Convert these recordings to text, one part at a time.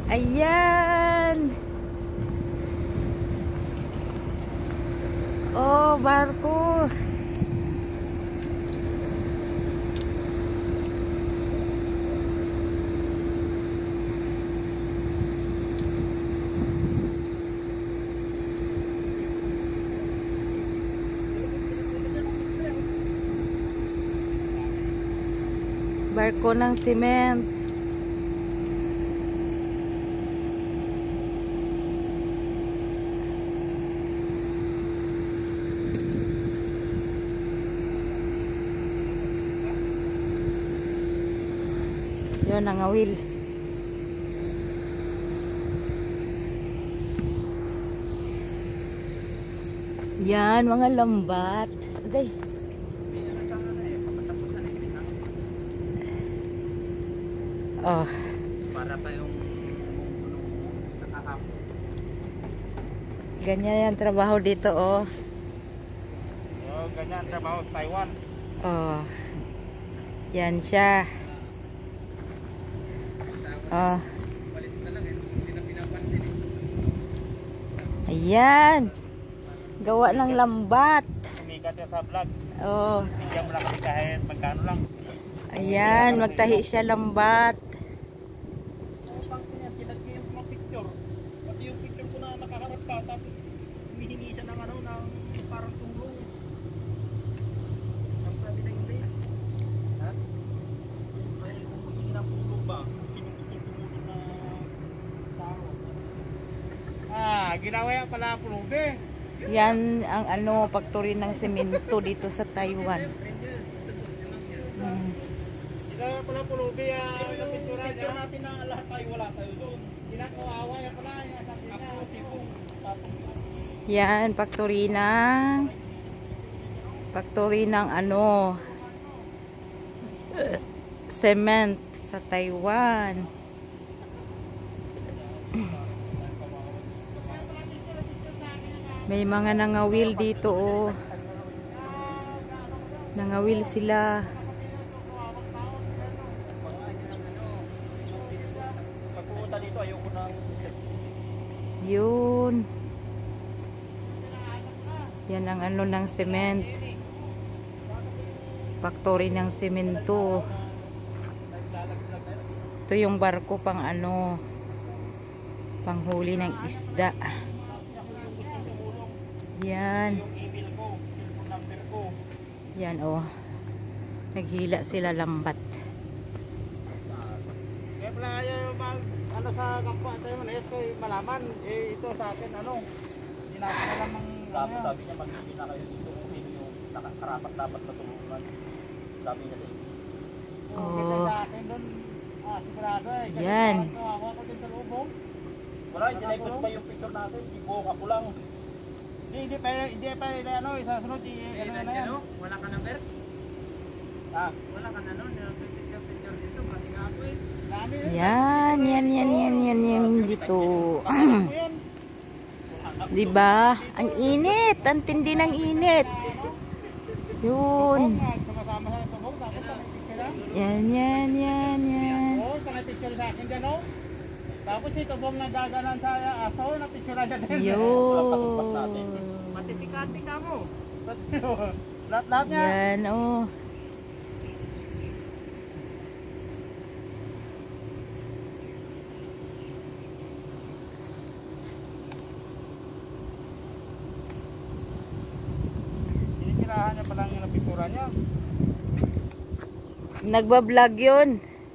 Ayan. Oh, barko. Barko ng cement. Yun, nangawil. Yan, mga lambat. Aday. Oh. Para pa yung sa kahap. Ganyan yung trabaho dito, oh. Oh, ganyan ang trabaho sa Taiwan. Oh. Yan siya. Oh. Walis na lang eh. Hindi na pinapansin eh. Ayan. Gawa ng lambat. Sumikat yan sa vlog. Oh. Bigyan mo lang kami kahit magkano lang. Ayan, magtahi siya lambat. Tinagyan yung mga picture. Pati yung picture ko na nakaharap ka. Tapos humihingi siya ng ano, ng parang tulong. Ang sabi na English. Ha? Ay, kung humihingi ng tulong ba? Sino gusto tumulong na tao? Ah, ginawa yan pala pulubi. Yan ang ano, factory ng semento dito sa Taiwan. Ginawa pala pulubi yung picture natin na lahat tayo wala tayo doon. Ginagawa yan pala. Ako sipong tapos. Yan, factory ng ano, cement sa Taiwan. May mga nangawil dito, oh. Nangawil sila. Pagpunta dito ayoko nang Yun. Yan ang ano ng cement. Factory ng semento. Ito yung barko pang ano, panghuli ng isda. Yan. Yan, oh. Naghila sila lambat. kaya pala yung ano sa kampo tayo man ko'y malaman ito sa atin ano hindi natin alam ang sabi niya magbibigay na kayo dito kung sino yung nakakarapat dapat matulungan sabi niya sa inyo kita sa atin doon sigurado eh Yan. ako din sa lubong wala hindi na ipos pa yung picture natin si Buhok ako lang hindi pa ano isasunod ano na yan wala ka number? Wala ka na nun picture dito pati nga ako eh Yan dito. Diba? Ang init. Ang tindi ng init. Yun. Yan. Tapos ito bong nagaganan sa aso na picture na din. Yun. Pati si Kati ka mo. Lahat niya. Yan, oh. Sinisirahan niya palang yung pintura niya. Nagbablog yun.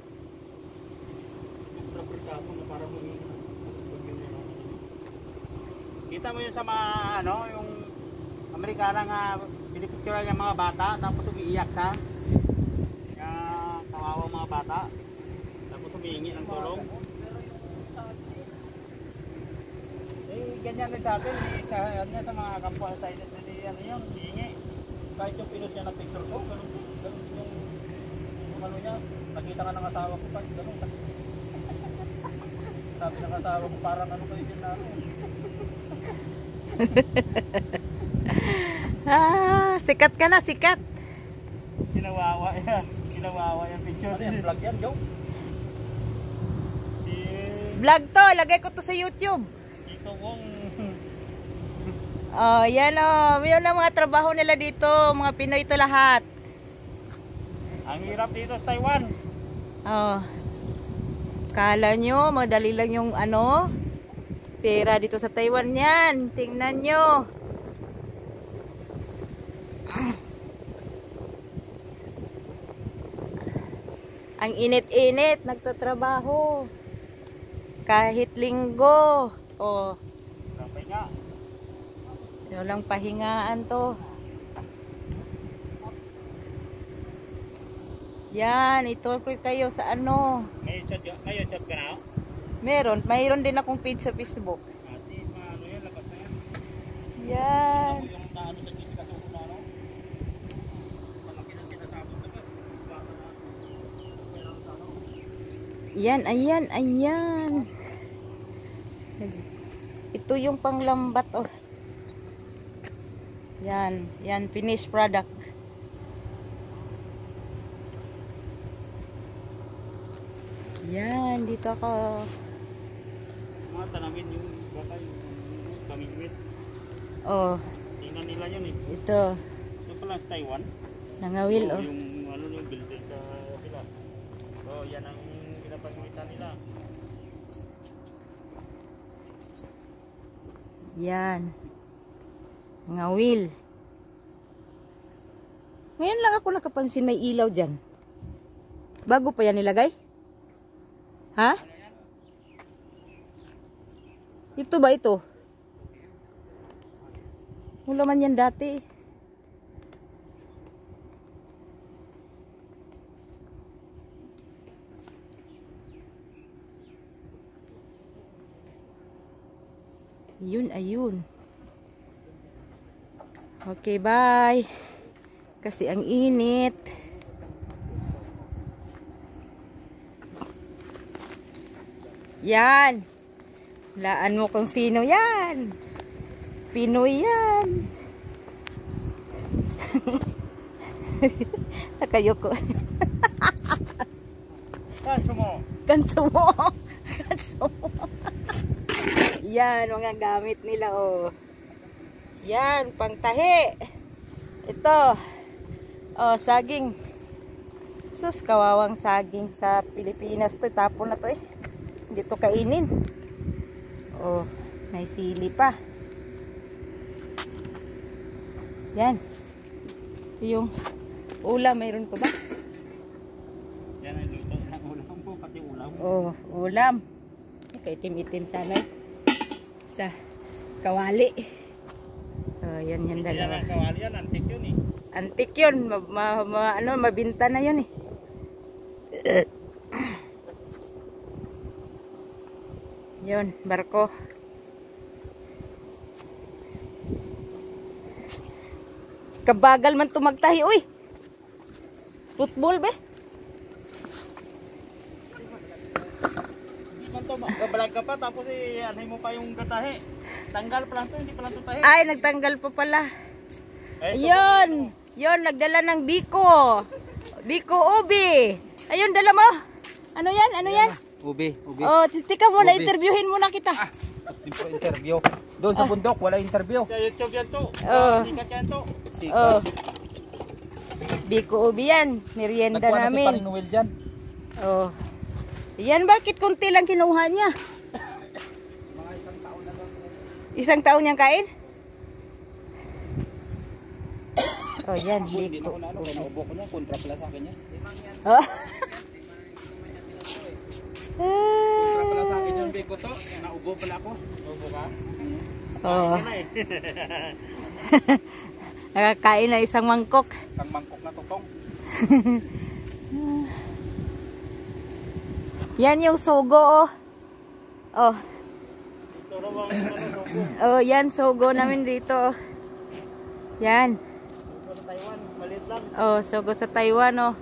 Kita mo yun sa mga ano, yung Amerikana nga pinipicture niya mga bata tapos umiiyak sa kawawa mga bata tapos humihingi ng tulong. Ganyan din sa atin, sa mga kampo tayo ano yung hihingi. Kahit yung pinos niya na picture ko, ganun yung ano niya, nakita nga ng asawa ko pa, ganun. Sabi ng asawa ko, parang ano kayo dyan na ano. Sikat ka na, sikat. Kinawawa yan picture. Ano yan, vlog yan, Joe? Vlog to, lagay ko to sa YouTube. Ito kong... Oh, yan oh. Yun ang mga trabaho nila dito. Mga Pinoy to lahat. Ang hirap dito sa Taiwan. Oh. Kala nyo, madali lang yung ano, pera dito sa Taiwan yan. Tingnan nyo. Ang init-init, nagtatrabaho. Kahit linggo. Oh. Kapay nga. Walang pahingaan to. Yan, ito kayo sa ano. May chat ka na? Mayroon din akong page sa Facebook. Ati, ano yan, lakas na yan. Yan. Yung naano sa Jessica sa una, no? Malaki ng sinasabot na ba? Yan, ayan. Ito yung panglambat, oh. Yan, finished product. Yan, dito ako. Mga tanamin yung baka yung pamingwit. Oh, Tingnan nila yun eh. ito. Ito pala sa Taiwan. Nangawil, oh. Yung ano yung building sa sila. So yan ang pinapangwitan nila. Yan. Ngawil. Ngayon lang ako nakapansin may ilaw dyan. Bago pa yan nilagay? Ha? Ito ba ito? Wala man yan dati. Ayun. Okay, bye. Kasi ang init. Yan. Laan mo kung sino yan. Pinoy yan. Nakayoko. Kanso mo. Kanso mo. Yan, mga gamit nila, oh. Yan, pangtahi. Ito. Oh, saging. Sus, kawawang saging sa Pilipinas to. Tapon na to eh. Hindi to kainin. Oh, may sili pa. Yan. Yung ulam, mayroon pa ba? Yan ang luto ng ulam po, pati ulam. Oh, ulam. Kaitim-itim sana eh. Sa kawali. Oh, yan Yan dalawa. ang kawali yan, antik yun eh. Antik yun. Mabinta na yun eh. Yun, barko. Kabagal man tumagtahi, uy. Football be? Hindi man to, gabalag ka pa, tapos anay mo pa yung gatahe. Tanggal pa lang to, hindi pa lang to tahe. Ay, nagtanggal pa pala. Eh, Ayun. Yun, nagdala ng Biko. Biko Ubi. Ayun, dala mo. Ano yan? Ano yan? Ubi. Oh, tika mo na, Ubi. interviewin muna kita. Hindi po interview. Doon sa bundok, wala interview. Sa YouTube yan to. Oh. Sikat yan to. Oh. Biko Ubi yan. Merienda Nagkuha na si namin. Paring Noel dyan. Oh. Yan, bakit kunti lang kinuha niya? Isang taon niyang kain? Oh, yan. Hindi na Biko. ako na ano, kaya naubo ko niya. Kontra pala sa akin yan. Oh. Kontra pala sa akin yung biko to. Naubo pala ako. Ubo ka? Oh. Yan na eh. Nakakain na isang mangkok. Isang mangkok na tutong. Yan yung sogo, oh. Oh. Ito raw ang sugo. Oh, yan, sogo namin dito. Yan. Sugo sa Taiwan, maliit lang. Oh, sogo sa Taiwan, oh.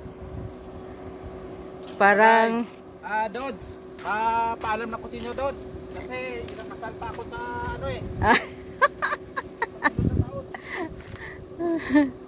Parang... Dodds. Paalam na ko sa inyo, Dodds. Kasi nakasal pa ako sa ano eh.